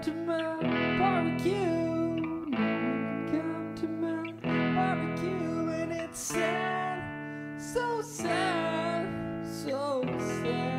to my barbecue. Come to my barbecue, and it's sad, so sad, so sad.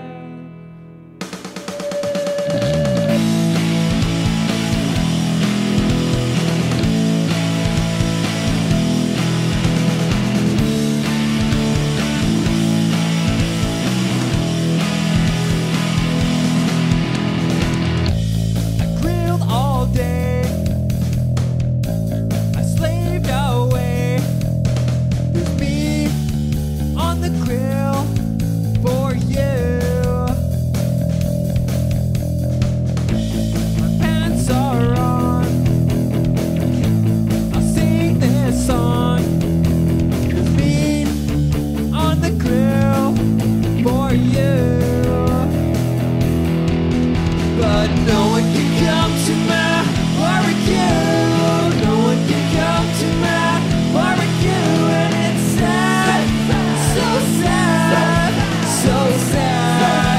But no one can come to my barbecue. No one can come to my barbecue, and it's sad, so sad, so sad.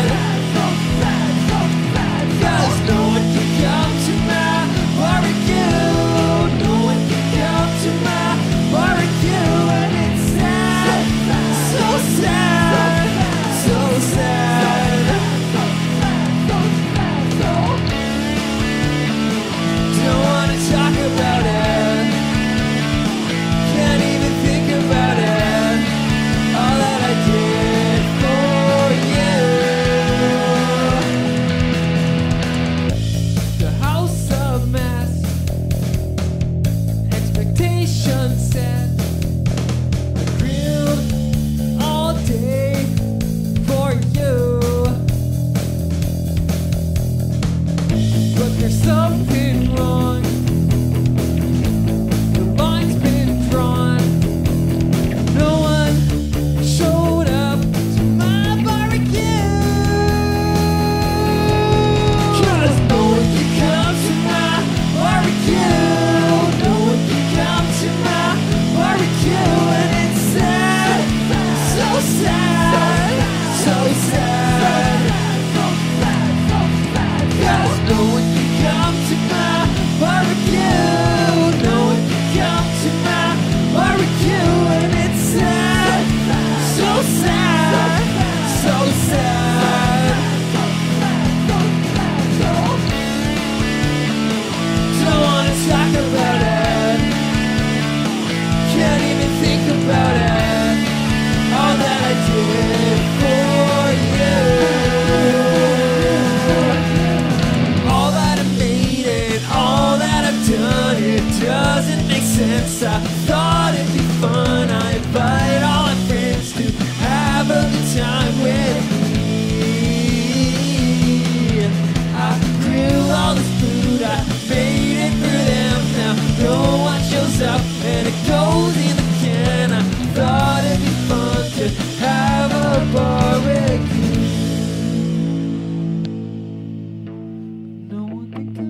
'Cause no one can come to my barbecue. No one can come to my barbecue, and it's sad, so sad, so sad. Talk about it, can't even think about it, all that I did for you. The house of mess, expectations set, I grilled all day for you. But there's something wrong. I thought it'd be fun. I invite all my friends to have a good time with me. I grill all this food, I made it for them. Now no one shows up and it goes in the can. I thought it'd be fun to have a barbecue. No one can come.